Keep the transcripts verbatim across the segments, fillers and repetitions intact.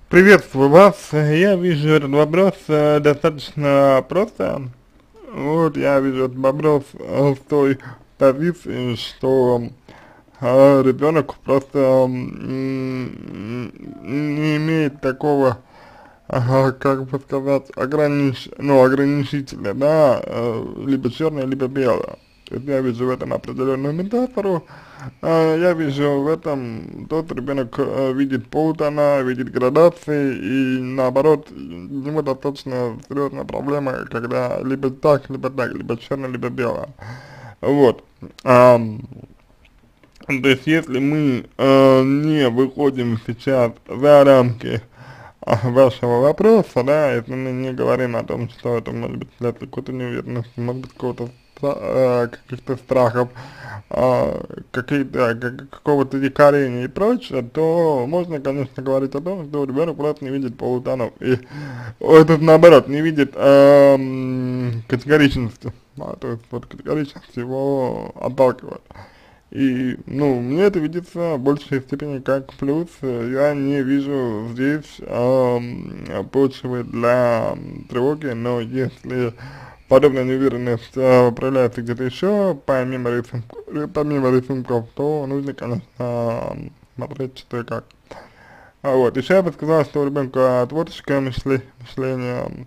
Приветствую вас. Я вижу этот вопрос э, достаточно просто. Вот я вижу этот вопрос э, с той позиции, что э, ребенок просто м, не имеет такого, ага, как бы сказать, огранич, ну, ограничителя, да, э, либо черное, либо белое. То есть я вижу в этом определенную метафору. А, я вижу в этом, тот ребенок э, видит полутона, видит градации, и наоборот, ему достаточно серьезная проблема, когда либо так, либо так, либо черное, либо белое. Вот. Ам, то есть, если мы э, не выходим сейчас за рамки а, вашего вопроса, да, если мы не говорим о том, что это может быть следствие какой-то неуверенности, может быть какого-то э, каких-то страхов, э, какие-то, как, какого-то дикарения и прочее, то можно, конечно, говорить о том, что ребенок просто не видит полутонов, и этот, наоборот, не видит э, категоричности, да, то есть вот категоричность его отталкивает. И, ну, мне это видится в большей степени как плюс. Я не вижу здесь эм, почвы для тревоги, но если подобная неуверенность э, проявляется где-то еще, помимо, рисунк, помимо рисунков, то нужно, конечно, смотреть, что и как. А вот, еще я бы сказал, что у ребенка творческое мышле, мышление,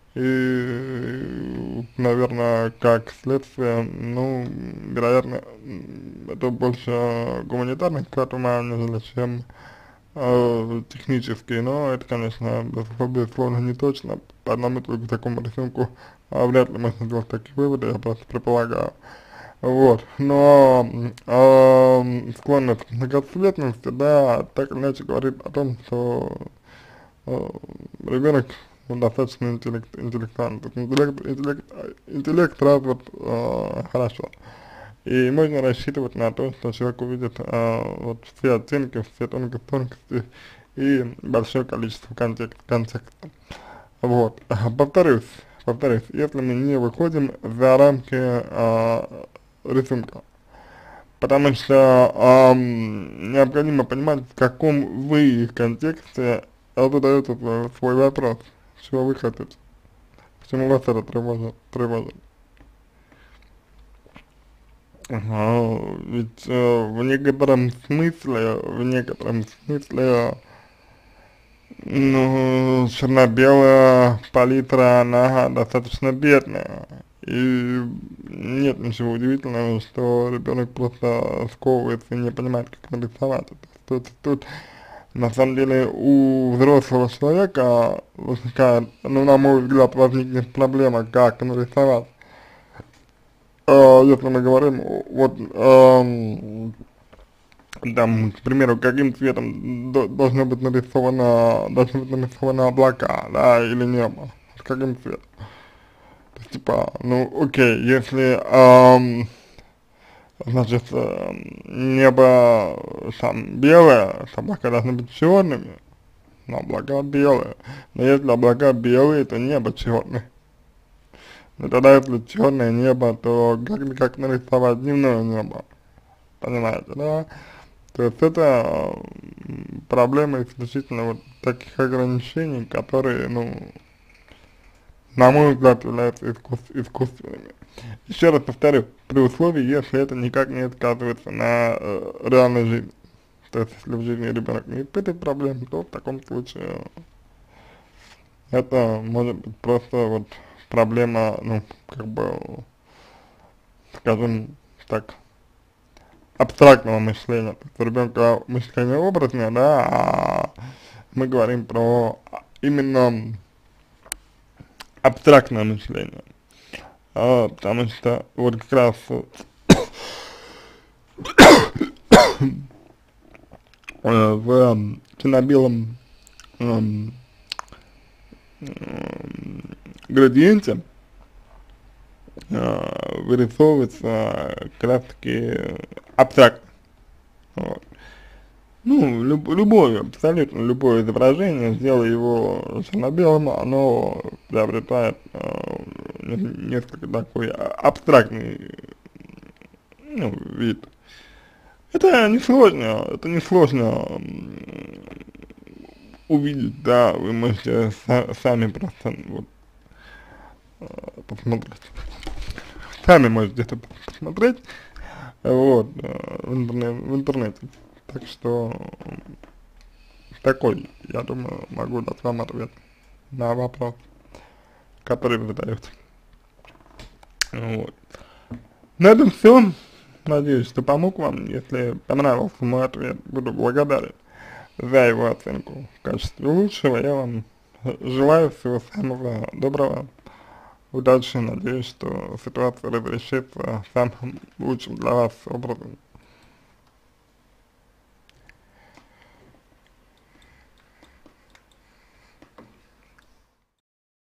и, наверное, как следствие, ну, вероятно, м, это больше гуманитарный склад ума, нежели чем э, технический, но это, конечно, без- безусловно, не точно. По одному только такому рисунку а, вряд ли можно сделать такие выводы, я просто предполагаю. Вот, но э, склонность к многоцветности, да, так или иначе говорит о том, что э, ребенок ну, достаточно интеллект, интеллектуальный, то есть интеллект, интеллект, интеллект развит э, хорошо. И можно рассчитывать на то, что человек увидит э, вот все оттенки, все тонкости, тонкости и большое количество контекст, контекста. Вот, повторюсь, повторюсь, если мы не выходим за рамки э, рисунка, потому что эм, необходимо понимать, в каком вы контексте задается свой, свой вопрос, чего вы хотите, почему вас это тревожит, тревожит. Ага, ведь э, в некотором смысле, в некотором смысле, ну, черно-белая палитра, она достаточно бедная. И нет ничего удивительного, что ребенок просто сковывается и не понимает, как нарисовать это. Тут, тут на самом деле у взрослого человека возникает, ну, на мой взгляд, возникнет проблема, как нарисовать. Э, если мы говорим, вот, эм, там, к примеру, каким цветом до- должно быть нарисовано, должны быть нарисованы облака, да, или небо, с каким цветом. То есть, типа, ну, окей, если, эм, значит, эм, небо там белое, то облака должны быть черными, но облака белые. Но если облака белые, то небо черное. Но тогда, если черное небо, то как, как нарисовать дневное небо, понимаете, да? То есть это м, проблема исключительно вот таких ограничений, которые, ну, на мой взгляд, являются искус искусственными. Еще раз повторю, при условии, если это никак не сказывается на э, реальной жизни. То есть, если в жизни ребенок не испытывает проблем, то в таком случае это может быть просто вот проблема, ну, как бы, скажем так, абстрактного мышления. То есть у ребенка мышление образное, да, а мы говорим про именно абстрактное мышление. А, потому что вот как раз э, в эм, черно-белом эм, эм, градиенте э, вырисовывается как раз таки абстракт. Вот. Ну, люб, любое, абсолютно любое изображение, сделай его черно-белым, оно приобретает э, несколько такой а- абстрактный, ну, вид. Это не сложно, это не сложно увидеть, да, вы можете са сами просто вот э, посмотреть. Сами можете это посмотреть, вот, э, в, интернет, в интернете. Так что такой, я думаю, могу дать вам ответ на вопрос, который вы задаете. Вот. На этом все. Надеюсь, что помог вам. Если понравился мой ответ, буду благодарен за его оценку в качестве лучшего. Я вам желаю всего самого доброго, удачи. Надеюсь, что ситуация разрешится самым лучшим для вас образом.